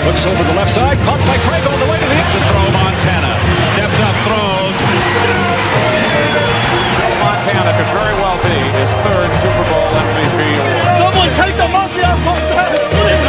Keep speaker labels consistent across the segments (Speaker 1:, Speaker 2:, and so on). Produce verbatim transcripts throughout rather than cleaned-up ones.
Speaker 1: Looks over the left side, caught by Craig on the way to the end zone. Throw Montana, steps up, throws. Montana could very well be his third Super Bowl M V P award. Someone take the monkey off Montana!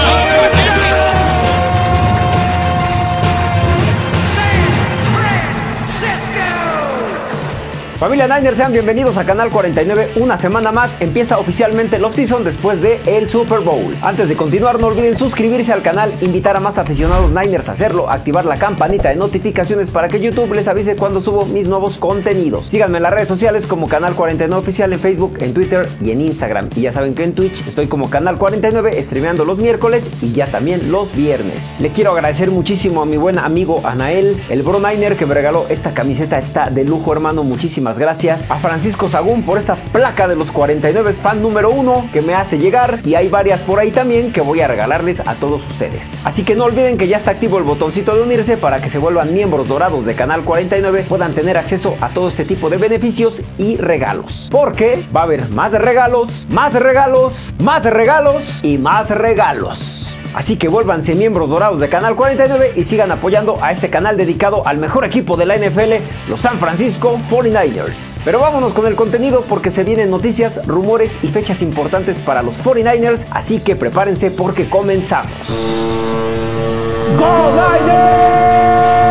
Speaker 2: Familia Niners, sean bienvenidos a Canal cuarenta y nueve. Una semana más empieza oficialmente el off-season después de el Super Bowl. Antes de continuar, no olviden suscribirse al canal, invitar a más aficionados Niners a hacerlo, activar la campanita de notificaciones para que YouTube les avise cuando subo mis nuevos contenidos. Síganme en las redes sociales como Canal cuarenta y nueve Oficial en Facebook, en Twitter y en Instagram. Y ya saben que en Twitch estoy como Canal cuarenta y nueve, streameando los miércoles y ya también los viernes. Le quiero agradecer muchísimo a mi buen amigo Anael, el Bro Niner, que me regaló esta camiseta. Está de lujo, hermano, muchísimas gracias. A Francisco Sagún por esta placa de los cuarenta y nueve fan número uno que me hace llegar, y hay varias por ahí también que voy a regalarles a todos ustedes. Así que no olviden que ya está activo el botoncito de unirse para que se vuelvan miembros dorados de Canal cuarenta y nueve, puedan tener acceso a todo este tipo de beneficios y regalos, porque va a haber más de regalos, más de regalos, más de regalos y más regalos. Así que vuélvanse miembros dorados de Canal cuarenta y nueve y sigan apoyando a este canal dedicado al mejor equipo de la N F L, los San Francisco cuarenta y nueve ers. Pero vámonos con el contenido porque se vienen noticias, rumores y fechas importantes para los cuarenta y nueve ers, así que prepárense porque comenzamos. ¡Go Niners!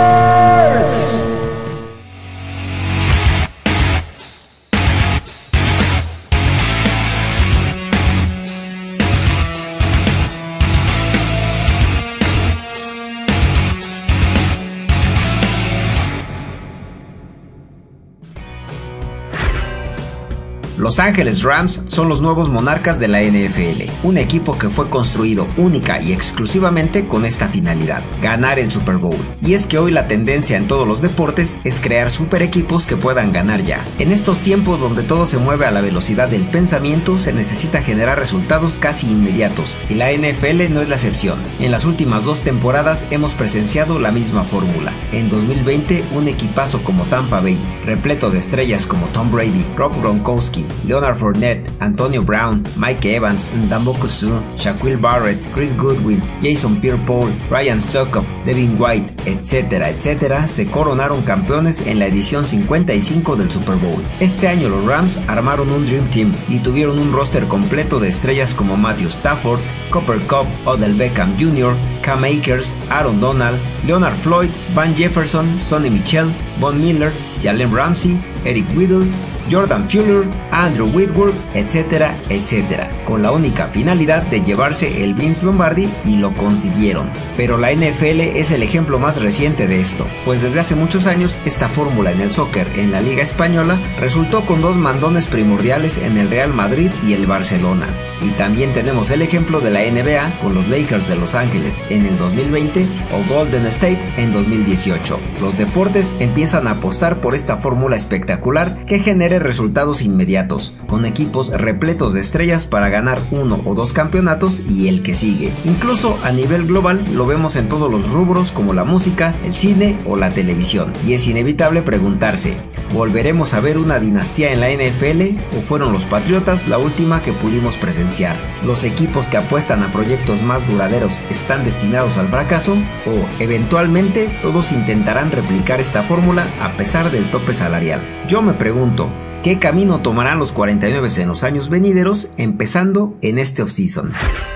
Speaker 3: Los Ángeles Rams son los nuevos monarcas de la N F L, un equipo que fue construido única y exclusivamente con esta finalidad, ganar el Super Bowl. Y es que hoy la tendencia en todos los deportes es crear super equipos que puedan ganar ya. En estos tiempos donde todo se mueve a la velocidad del pensamiento, se necesita generar resultados casi inmediatos, y la N F L no es la excepción. En las últimas dos temporadas hemos presenciado la misma fórmula. En dos mil veinte, un equipazo como Tampa Bay, repleto de estrellas como Tom Brady, Rob Gronkowski, Leonard Fournette, Antonio Brown, Mike Evans, Ndamukong Suh, Shaquille Barrett, Chris Goodwin, Jason Pierre-Paul, Ryan Succop, Devin White, etcétera, etcétera, se coronaron campeones en la edición cincuenta y cinco del Super Bowl. Este año los Rams armaron un Dream Team y tuvieron un roster completo de estrellas como Matthew Stafford, Cooper Kupp, Odell Beckham junior, Cam Akers, Aaron Donald, Leonard Floyd, Van Jefferson, Sonny Michel, Von Miller, Jalen Ramsey, Eric Weddle, Jordan Fuller, Andrew Whitworth, etcétera, etcétera, con la única finalidad de llevarse el Vince Lombardi, y lo consiguieron. Pero la N F L es el ejemplo más reciente de esto, pues desde hace muchos años esta fórmula en el soccer en la Liga Española resultó con dos mandones primordiales en el Real Madrid y el Barcelona. Y también tenemos el ejemplo de la N B A con los Lakers de Los Ángeles en el dos mil veinte o Golden State en dos mil dieciocho. Los deportes empiezan a apostar por esta fórmula espectacular que genere resultados inmediatos, con equipos repletos de estrellas para ganar uno o dos campeonatos y el que sigue. Incluso a nivel global lo vemos en todos los rubros como la música, el cine o la televisión. Y es inevitable preguntarse, ¿volveremos a ver una dinastía en la N F L o fueron los Patriotas la última que pudimos presenciar? ¿Los equipos que apuestan a proyectos más duraderos están destinados al fracaso? ¿O eventualmente todos intentarán replicar esta fórmula a pesar del tope salarial? Yo me pregunto, ¿qué camino tomarán los cuarenta y nueve en los años venideros, empezando en este offseason?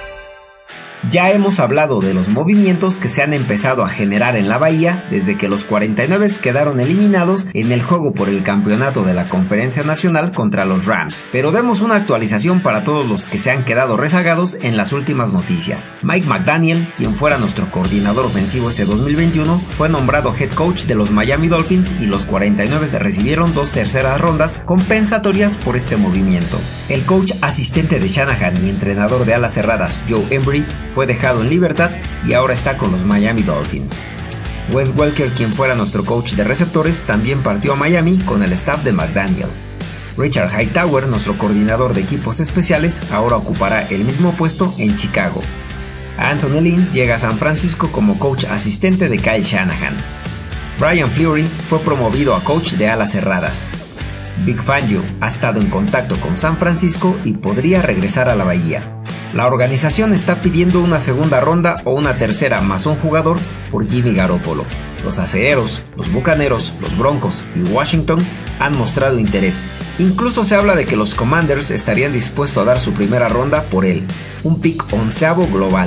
Speaker 3: Ya hemos hablado de los movimientos que se han empezado a generar en la Bahía desde que los cuarenta y nueve quedaron eliminados en el juego por el campeonato de la Conferencia Nacional contra los Rams, pero demos una actualización para todos los que se han quedado rezagados en las últimas noticias. Mike McDaniel, quien fuera nuestro coordinador ofensivo este dos mil veintiuno, fue nombrado head coach de los Miami Dolphins y los cuarenta y nueve recibieron dos terceras rondas compensatorias por este movimiento. El coach asistente de Shanahan y entrenador de alas cerradas Joe Embry fue dejado en libertad y ahora está con los Miami Dolphins. Wes Welker, quien fuera nuestro coach de receptores, también partió a Miami con el staff de McDaniel. Richard Hightower, nuestro coordinador de equipos especiales, ahora ocupará el mismo puesto en Chicago. Anthony Lynn llega a San Francisco como coach asistente de Kyle Shanahan. Brian Fleury fue promovido a coach de alas cerradas. Vic Fangio ha estado en contacto con San Francisco y podría regresar a la Bahía. La organización está pidiendo una segunda ronda o una tercera más un jugador por Jimmy Garoppolo. Los acereros, los bucaneros, los broncos y Washington han mostrado interés. Incluso se habla de que los Commanders estarían dispuestos a dar su primera ronda por él, un pick onceavo global.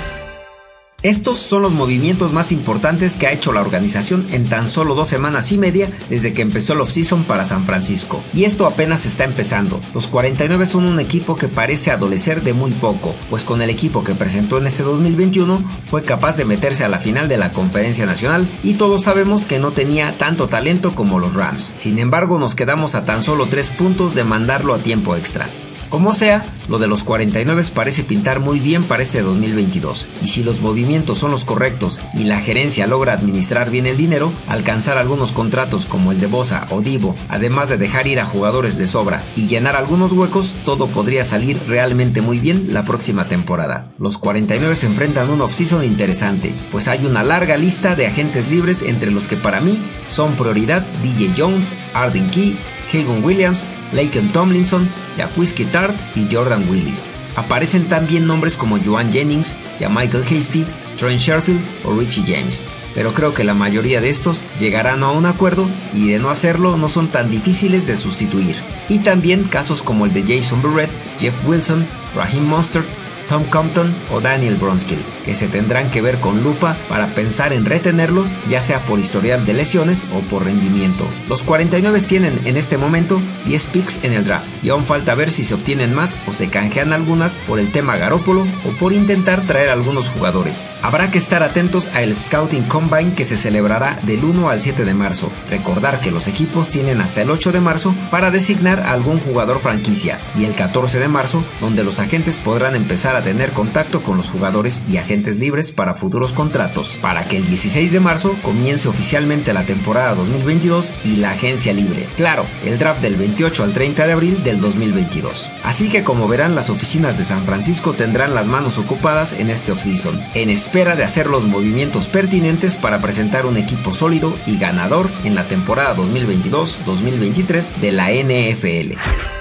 Speaker 3: Estos son los movimientos más importantes que ha hecho la organización en tan solo dos semanas y media desde que empezó el offseason para San Francisco. Y esto apenas está empezando. Los cuarenta y nueve son un equipo que parece adolecer de muy poco, pues con el equipo que presentó en este dos mil veintiuno fue capaz de meterse a la final de la Conferencia Nacional y todos sabemos que no tenía tanto talento como los Rams. Sin embargo, nos quedamos a tan solo tres puntos de mandarlo a tiempo extra. Como sea, lo de los cuarenta y nueve parece pintar muy bien para este dos mil veintidós, y si los movimientos son los correctos y la gerencia logra administrar bien el dinero, alcanzar algunos contratos como el de Bosa o Divo, además de dejar ir a jugadores de sobra y llenar algunos huecos, todo podría salir realmente muy bien la próxima temporada. Los cuarenta y nueve se enfrentan a un offseason interesante, pues hay una larga lista de agentes libres entre los que para mí son prioridad D J Jones, Arden Key, Hagan Williams, Laken Tomlinson, Jaquiski Tartt y Jordan Willis. Aparecen también nombres como Joan Jennings, Michael Hasty, Trent Sherfield o Richie James, pero creo que la mayoría de estos llegarán a un acuerdo y de no hacerlo no son tan difíciles de sustituir. Y también casos como el de Jason Verrett, Jeff Wilson, Raheem Mostert, Tom Compton o Daniel Brunskill, que se tendrán que ver con lupa para pensar en retenerlos, ya sea por historial de lesiones o por rendimiento. Los cuarenta y nueve tienen en este momento diez picks en el draft y aún falta ver si se obtienen más o se canjean algunas por el tema Garoppolo o por intentar traer algunos jugadores. Habrá que estar atentos al Scouting Combine que se celebrará del uno al siete de marzo. Recordar que los equipos tienen hasta el ocho de marzo para designar a algún jugador franquicia y el catorce de marzo donde los agentes podrán empezar a tener contacto con los jugadores y agentes libres para futuros contratos, para que el dieciséis de marzo comience oficialmente la temporada dos mil veintidós y la agencia libre. Claro, el draft del veintiocho al treinta de abril del dos mil veintidós. Así que como verán, las oficinas de San Francisco tendrán las manos ocupadas en este offseason, en espera de hacer los movimientos pertinentes para presentar un equipo sólido y ganador en la temporada dos mil veintidós dos mil veintitrés de la N F L.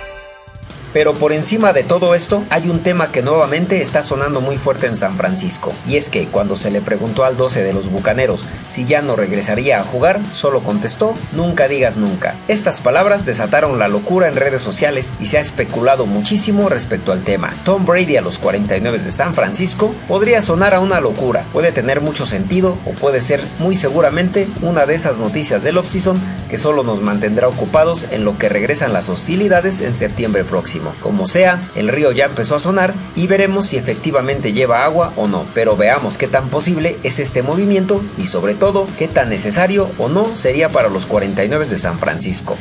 Speaker 3: Pero por encima de todo esto, hay un tema que nuevamente está sonando muy fuerte en San Francisco, y es que cuando se le preguntó al doce de los Bucaneros si ya no regresaría a jugar, solo contestó: nunca digas nunca. Estas palabras desataron la locura en redes sociales y se ha especulado muchísimo respecto al tema. Tom Brady a los cuarenta y nueve de San Francisco podría sonar a una locura, puede tener mucho sentido o puede ser muy seguramente una de esas noticias del offseason que solo nos mantendrá ocupados en lo que regresan las hostilidades en septiembre próximo. Como sea, el río ya empezó a sonar y veremos si efectivamente lleva agua o no, pero veamos qué tan posible es este movimiento y sobre todo qué tan necesario o no sería para los cuarenta y nueve de San Francisco.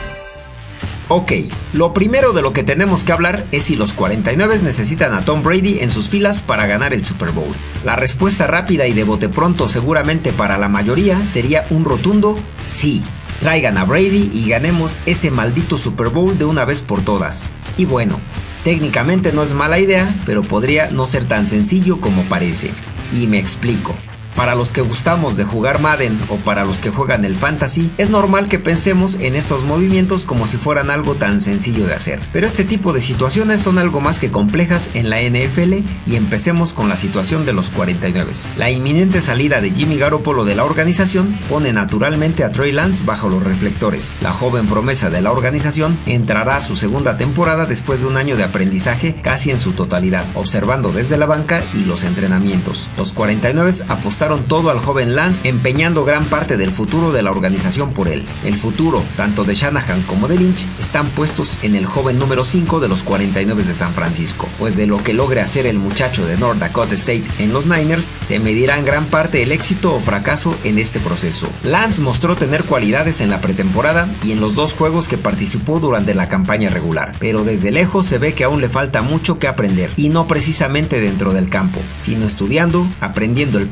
Speaker 3: Ok, lo primero de lo que tenemos que hablar es si los cuarenta y nueve necesitan a Tom Brady en sus filas para ganar el Super Bowl. La respuesta rápida y de bote pronto seguramente para la mayoría sería un rotundo sí. Traigan a Brady y ganemos ese maldito Super Bowl de una vez por todas. Y bueno, técnicamente no es mala idea, pero podría no ser tan sencillo como parece. Y me explico. Para los que gustamos de jugar Madden o para los que juegan el Fantasy, es normal que pensemos en estos movimientos como si fueran algo tan sencillo de hacer. Pero este tipo de situaciones son algo más que complejas en la N F L y empecemos con la situación de los cuarenta y nueve. La inminente salida de Jimmy Garoppolo de la organización pone naturalmente a Trey Lance bajo los reflectores. La joven promesa de la organización entrará a su segunda temporada después de un año de aprendizaje casi en su totalidad, observando desde la banca y los entrenamientos. Los cuarenta y nueve apostaron todo al joven Lance, empeñando gran parte del futuro de la organización por él. El futuro, tanto de Shanahan como de Lynch, están puestos en el joven número cinco de los cuarenta y nueve de San Francisco, pues de lo que logre hacer el muchacho de North Dakota State en los Niners, se medirá en gran parte el éxito o fracaso en este proceso. Lance mostró tener cualidades en la pretemporada y en los dos juegos que participó durante la campaña regular, pero desde lejos se ve que aún le falta mucho que aprender, y no precisamente dentro del campo, sino estudiando, aprendiendo el playbook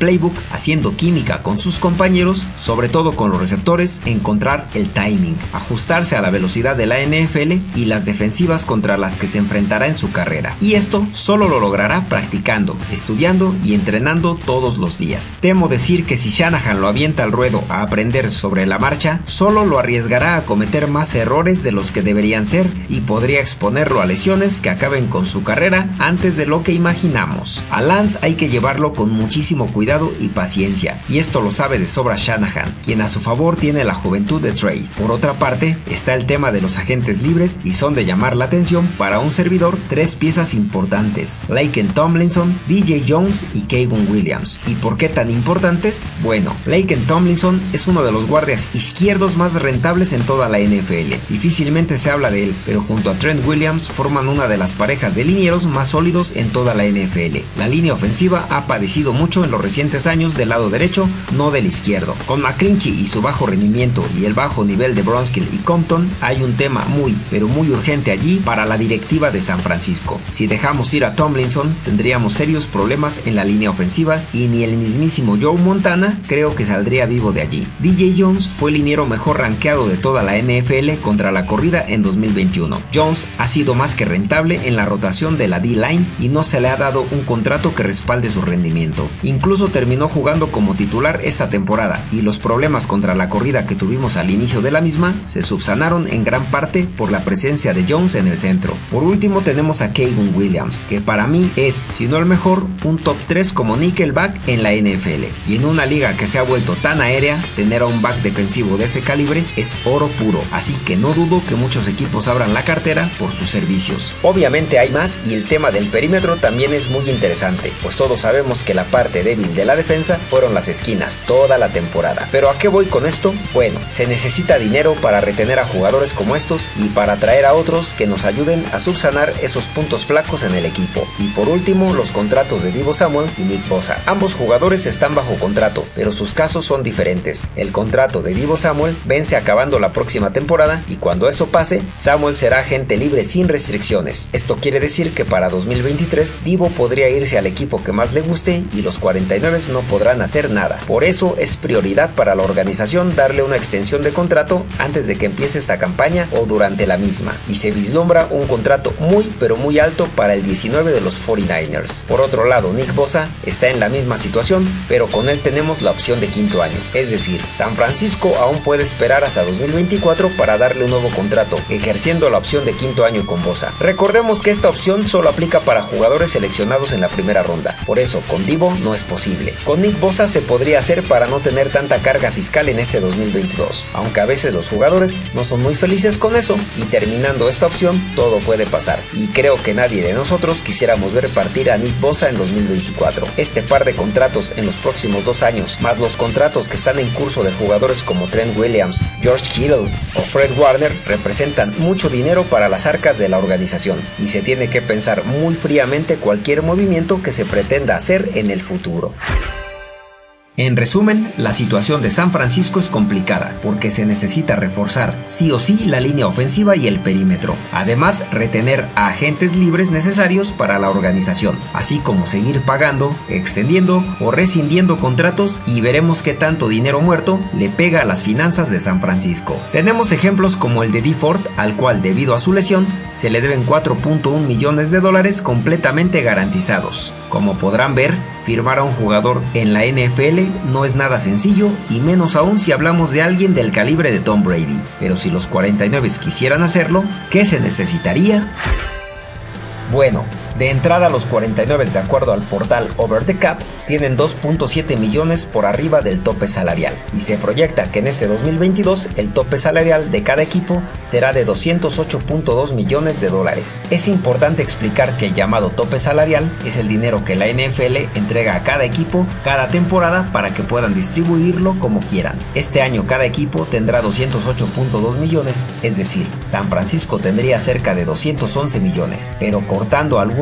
Speaker 3: haciendo química con sus compañeros, sobre todo con los receptores, encontrar el timing, ajustarse a la velocidad de la N F L y las defensivas contra las que se enfrentará en su carrera. Y esto solo lo logrará practicando, estudiando y entrenando todos los días. Temo decir que si Shanahan lo avienta al ruedo a aprender sobre la marcha, solo lo arriesgará a cometer más errores de los que deberían ser y podría exponerlo a lesiones que acaben con su carrera antes de lo que imaginamos. A Lance hay que llevarlo con muchísimo cuidado y paciencia, y esto lo sabe de sobra Shanahan, quien a su favor tiene la juventud de Trey. Por otra parte, está el tema de los agentes libres y son de llamar la atención para un servidor tres piezas importantes: Laken Tomlinson, D J Jones y K'Waun Williams. ¿Y por qué tan importantes? Bueno, Laken Tomlinson es uno de los guardias izquierdos más rentables en toda la N F L. Difícilmente se habla de él, pero junto a Trent Williams forman una de las parejas de linieros más sólidos en toda la N F L. La línea ofensiva ha padecido mucho en los recientes años del lado derecho, no del izquierdo. Con McClinchy y su bajo rendimiento y el bajo nivel de Brunskill y Compton, hay un tema muy, pero muy urgente allí para la directiva de San Francisco. Si dejamos ir a Tomlinson, tendríamos serios problemas en la línea ofensiva y ni el mismísimo Joe Montana creo que saldría vivo de allí. D J Jones fue el liniero mejor rankeado de toda la N F L contra la corrida en dos mil veintiuno. Jones ha sido más que rentable en la rotación de la D-Line y no se le ha dado un contrato que respalde su rendimiento. Incluso terminó jugando como titular esta temporada y los problemas contra la corrida que tuvimos al inicio de la misma se subsanaron en gran parte por la presencia de Jones en el centro. Por último tenemos a K'Waun Williams, que para mí es, si no el mejor, un top tres como nickelback en la N F L. Y en una liga que se ha vuelto tan aérea, tener a un back defensivo de ese calibre es oro puro, así que no dudo que muchos equipos abran la cartera por sus servicios. Obviamente hay más y el tema del perímetro también es muy interesante, pues todos sabemos que la parte débil de la defensa fueron las esquinas toda la temporada. ¿Pero a qué voy con esto? Bueno, se necesita dinero para retener a jugadores como estos y para traer a otros que nos ayuden a subsanar esos puntos flacos en el equipo. Y por último, los contratos de Deebo Samuel y Nick Bosa. Ambos jugadores están bajo contrato, pero sus casos son diferentes. El contrato de Deebo Samuel vence acabando la próxima temporada y cuando eso pase, Samuel será agente libre sin restricciones. Esto quiere decir que para dos mil veintitrés, Deebo podría irse al equipo que más le guste y los cuarenta y nueve no podrán hacer nada. Por eso es prioridad para la organización darle una extensión de contrato antes de que empiece esta campaña o durante la misma, y se vislumbra un contrato muy pero muy alto para el diecinueve de los cuarenta y nueve ers. Por otro lado, Nick Bosa está en la misma situación, pero con él tenemos la opción de quinto año, es decir, San Francisco aún puede esperar hasta dos mil veinticuatro para darle un nuevo contrato, ejerciendo la opción de quinto año con Bosa. Recordemos que esta opción solo aplica para jugadores seleccionados en la primera ronda, por eso con Deebo no es posible. Con Nick Bosa se podría hacer para no tener tanta carga fiscal en este dos mil veintidós, aunque a veces los jugadores no son muy felices con eso, y terminando esta opción todo puede pasar, y creo que nadie de nosotros quisiéramos ver partir a Nick Bosa en dos mil veinticuatro. Este par de contratos en los próximos dos años, más los contratos que están en curso de jugadores como Trent Williams, George Kittle o Fred Warner, representan mucho dinero para las arcas de la organización, y se tiene que pensar muy fríamente cualquier movimiento que se pretenda hacer en el futuro. En resumen, la situación de San Francisco es complicada porque se necesita reforzar sí o sí la línea ofensiva y el perímetro, además retener a agentes libres necesarios para la organización, así como seguir pagando, extendiendo o rescindiendo contratos, y veremos qué tanto dinero muerto le pega a las finanzas de San Francisco. Tenemos ejemplos como el de Dee Ford, al cual debido a su lesión se le deben cuatro punto uno millones de dólares completamente garantizados. Como podrán ver, firmar a un jugador en la N F L no es nada sencillo, y menos aún si hablamos de alguien del calibre de Tom Brady. Pero si los cuarenta y nueve quisieran hacerlo, ¿qué se necesitaría? Bueno, de entrada los cuarenta y nueve, de acuerdo al portal Over the Cap, tienen dos punto siete millones por arriba del tope salarial, y se proyecta que en este dos mil veintidós el tope salarial de cada equipo será de doscientos ocho punto dos millones de dólares. Es importante explicar que el llamado tope salarial es el dinero que la N F L entrega a cada equipo cada temporada para que puedan distribuirlo como quieran. Este año cada equipo tendrá doscientos ocho punto dos millones, es decir, San Francisco tendría cerca de doscientos once millones, pero cortando algún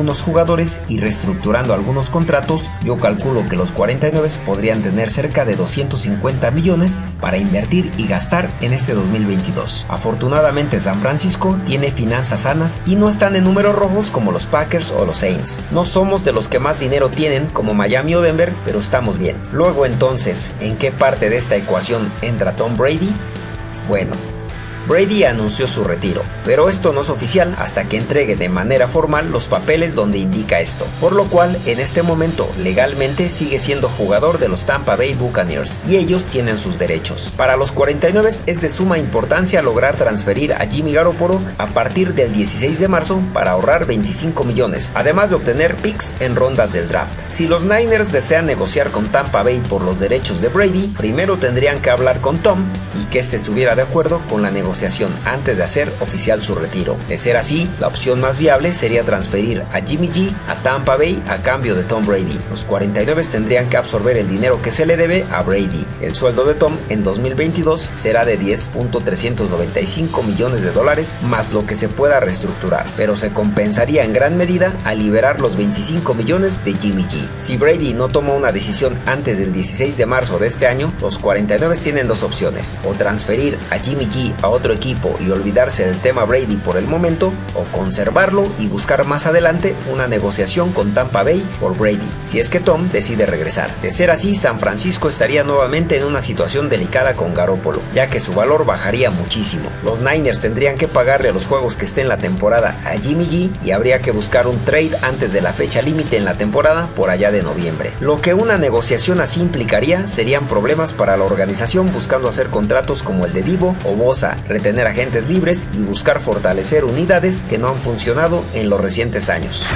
Speaker 3: algunos jugadores y reestructurando algunos contratos, yo calculo que los cuarenta y nueve podrían tener cerca de doscientos cincuenta millones para invertir y gastar en este dos mil veintidós. Afortunadamente San Francisco tiene finanzas sanas y no están en números rojos como los Packers o los Saints. No somos de los que más dinero tienen como Miami o Denver, pero estamos bien. Luego entonces, ¿en qué parte de esta ecuación entra Tom Brady? Bueno, Brady anunció su retiro, pero esto no es oficial hasta que entregue de manera formal los papeles donde indica esto, por lo cual en este momento legalmente sigue siendo jugador de los Tampa Bay Buccaneers y ellos tienen sus derechos. Para los cuarenta y nueve es de suma importancia lograr transferir a Jimmy Garoppolo a partir del dieciséis de marzo para ahorrar veinticinco millones, además de obtener picks en rondas del draft. Si los Niners desean negociar con Tampa Bay por los derechos de Brady, primero tendrían que hablar con Tom y que este estuviera de acuerdo con la negociación antes de hacer oficial su retiro. De ser así, la opción más viable sería transferir a Jimmy G a Tampa Bay a cambio de Tom Brady. Los cuarenta y nueve tendrían que absorber el dinero que se le debe a Brady. El sueldo de Tom en dos mil veintidós será de diez punto trescientos noventa y cinco millones de dólares más lo que se pueda reestructurar, pero se compensaría en gran medida al liberar los veinticinco millones de Jimmy G. Si Brady no toma una decisión antes del dieciséis de marzo de este año, los cuarenta y nueve tienen dos opciones: o transferir a Jimmy G a otro equipo y olvidarse del tema Brady por el momento, o conservarlo y buscar más adelante una negociación con Tampa Bay por Brady, si es que Tom decide regresar. De ser así, San Francisco estaría nuevamente en una situación delicada con Garoppolo, ya que su valor bajaría muchísimo. Los Niners tendrían que pagarle a los juegos que esté en la temporada a Jimmy G y habría que buscar un trade antes de la fecha límite en la temporada por allá de noviembre. Lo que una negociación así implicaría serían problemas para la organización buscando hacer contratos como el de Divo o Bosa, retener agentes libres y buscar fortalecer unidades que no han funcionado en los recientes años.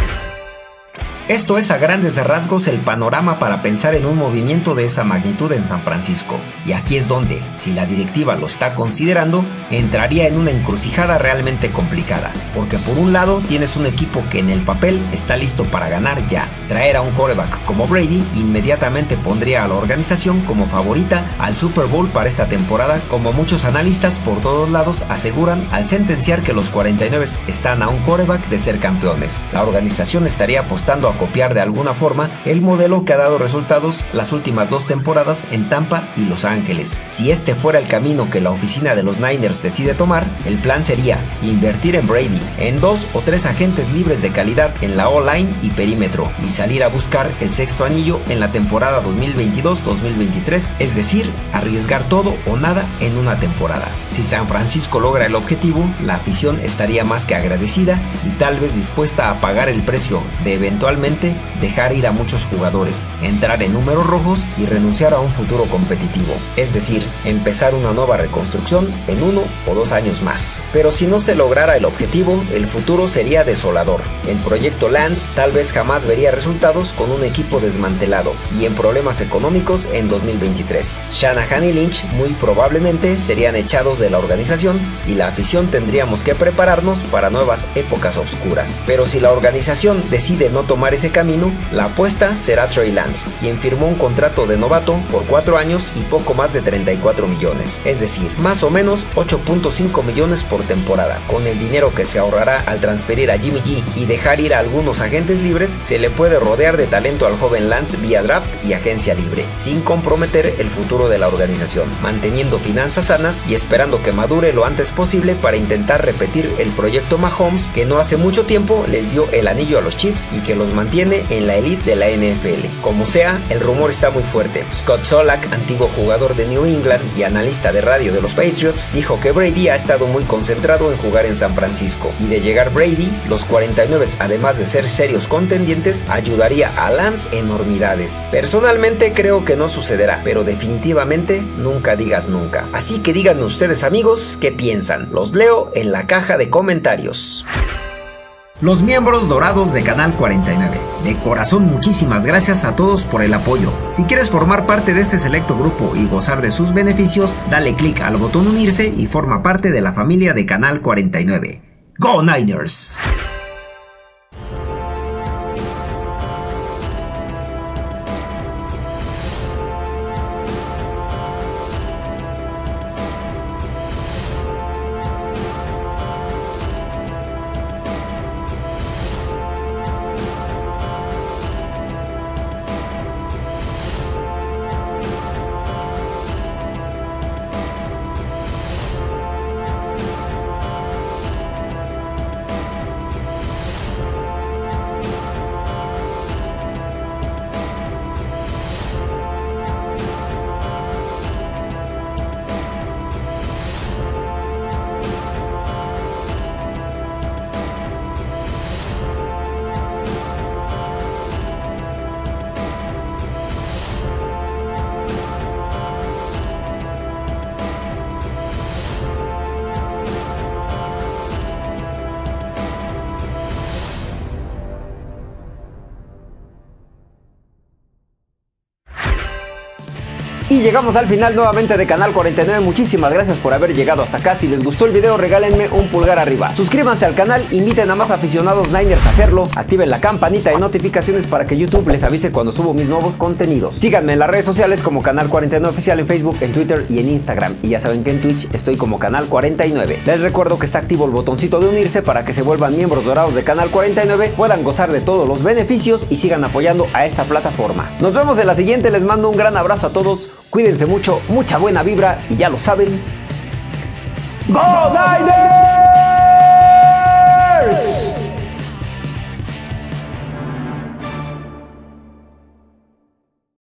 Speaker 3: Esto es a grandes rasgos el panorama para pensar en un movimiento de esa magnitud en San Francisco. Y aquí es donde, si la directiva lo está considerando, entraría en una encrucijada realmente complicada. Porque por un lado tienes un equipo que en el papel está listo para ganar ya. Traer a un quarterback como Brady inmediatamente pondría a la organización como favorita al Super Bowl para esta temporada, como muchos analistas por todos lados aseguran al sentenciar que los cuarenta y nueve están a un quarterback de ser campeones. La organización estaría apostando a copiar de alguna forma el modelo que ha dado resultados las últimas dos temporadas en Tampa y Los Ángeles. Si este fuera el camino que la oficina de los Niners decide tomar, el plan sería invertir en Brady, en dos o tres agentes libres de calidad en la O-line y perímetro, y salir a buscar el sexto anillo en la temporada dos mil veintidós dos mil veintitrés, es decir, arriesgar todo o nada en una temporada. Si San Francisco logra el objetivo, la afición estaría más que agradecida y tal vez dispuesta a pagar el precio de eventualmente dejar ir a muchos jugadores, entrar en números rojos y renunciar a un futuro competitivo, es decir, empezar una nueva reconstrucción en uno o dos años más. Pero si no se lograra el objetivo, el futuro sería desolador. El proyecto Lance tal vez jamás vería resultados con un equipo desmantelado y en problemas económicos en dos mil veintitrés. Shanahan y Lynch muy probablemente serían echados de la organización y la afición tendríamos que prepararnos para nuevas épocas oscuras. Pero si la organización decide no tomar ese camino, la apuesta será Trey Lance, quien firmó un contrato de novato por cuatro años y poco más de treinta y cuatro millones, es decir, más o menos ocho punto cinco millones por temporada. Con el dinero que se ahorrará al transferir a Jimmy G y dejar ir a algunos agentes libres, se le puede rodear de talento al joven Lance vía draft y agencia libre, sin comprometer el futuro de la organización, manteniendo finanzas sanas y esperando que madure lo antes posible para intentar repetir el proyecto Mahomes, que no hace mucho tiempo les dio el anillo a los Chiefs y que los mantiene en la elite de la N F L. Como sea, el rumor está muy fuerte. Scott Solak, antiguo jugador de New England y analista de radio de los Patriots, dijo que Brady ha estado muy concentrado en jugar en San Francisco, y de llegar Brady, los cuarenta y nueve, además de ser serios contendientes, ayudaría a Lance enormidades. Personalmente creo que no sucederá, pero definitivamente nunca digas nunca. Así que díganme ustedes, amigos, qué piensan. Los leo en la caja de comentarios. Los miembros dorados de Canal cuarenta y nueve. De corazón, muchísimas gracias a todos por el apoyo. Si quieres formar parte de este selecto grupo y gozar de sus beneficios, dale clic al botón unirse y forma parte de la familia de Canal cuarenta y nueve. ¡Go Niners!
Speaker 2: Y llegamos al final nuevamente de Canal cuarenta y nueve. Muchísimas gracias por haber llegado hasta acá. Si les gustó el video, regálenme un pulgar arriba. Suscríbanse al canal, inviten a más aficionados Niners a hacerlo. Activen la campanita de notificaciones para que YouTube les avise cuando subo mis nuevos contenidos. Síganme en las redes sociales como Canal cuarenta y nueve Oficial en Facebook, en Twitter y en Instagram. Y ya saben que en Twitch estoy como Canal cuarenta y nueve. Les recuerdo que está activo el botoncito de unirse para que se vuelvan miembros dorados de Canal cuarenta y nueve, puedan gozar de todos los beneficios y sigan apoyando a esta plataforma. Nos vemos en la siguiente. Les mando un gran abrazo a todos. Cuídense mucho, mucha buena vibra y ya lo saben. ¡Go Niners!